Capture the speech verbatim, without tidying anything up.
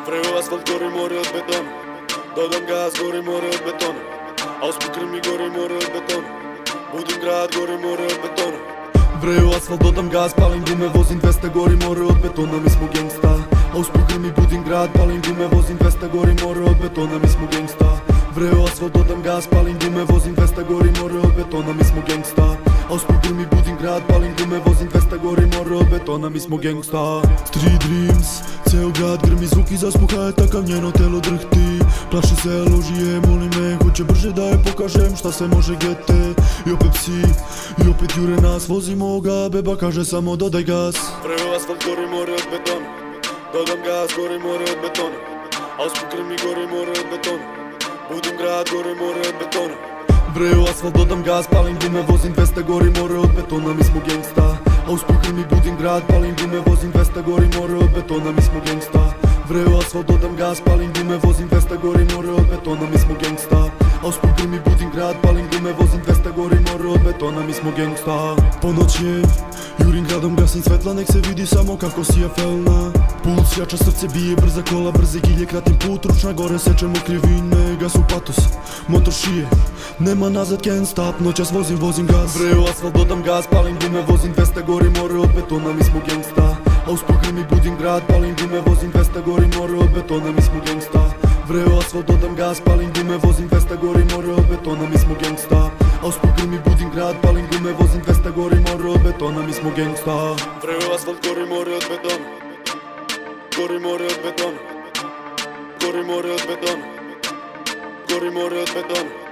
Vreo asfalt, gori more od betona. Dodam gaz, gori more od betona. Auspukri mi, gori more od betona. Budim grad, gori more od betona. Vreo asfalt, dodam gaz, palim gume, vozim dvesta, gori more od betona. Mi smo gangsta. Auspukri mi, budim grad, palim gume, vozim dvesta, gori more od betona. Mi smo gangsta. Vreo asfalt, dodam gaz, palim gume, vozim dvesta, gori more od betona. Mi smo gangsta. Auspukri mi, budim grad, palim gume, vozim dvesta, gori more od betona. Mi smo gangsta. Street dreams, ceo grad grmi, zvuki zaspuhaje, takav njeno telo drhti. Plaši se, loži je, moli me, hoće brže da je pokažem šta se može gete. I opet psi, i opet jure nas, vozimo ga, beba kaže samo dodaj gas. Vreo asfalt, gori more od betona. Dodam gas, gori more od betona. Auspukri mi, gori more od betona. Budim grad, gori more od betona. Vreo asfalt, dodam gaz, palim gume, vozim dvesta, gori more od betona. Mi smo gangsta. Auspukri mi, budim grad, palim gume, vozim dvesta, gori more od betona. Mi smo gangsta. Vreo asfalt, dodam gaz, palim gume, vozim dvesta, gori more od betona. Mi smo gangsta. Auspukri mi, budim grad, palim gume, vozim dvesta, gori more od betona. Mi smo gangsta. Ponoć je, jurim gradom, gasim svetla, nek se vidi samo kako sija felna. Puls jača, srce bije, brza kola, brze gilje, kratim put, ručna gore, sečemo krivine, gas u patos, motor šije, nema nazad, can't stop, noćas vozim, vozim gas. Vreo asfalt, dodam gaz, palim gume, vozim dvesta, gori more od betona. Mi smo gangsta. Auspukri mi, budim grad, palim gume, vozim dvesta, gori more od betona. Mi smo gangsta. Vreo asfalt, dodam gaz, palim gume, vozim dvesta, gori more od betona. Mi smo gangsta. Auspukri mi, budim grad, palim gume, vozim dvesta, gori more od betona. Mi smo gangsta. Vreo asfalt, gori more od betona. Gori more od betona. Gori more od betona. Gori more od betona.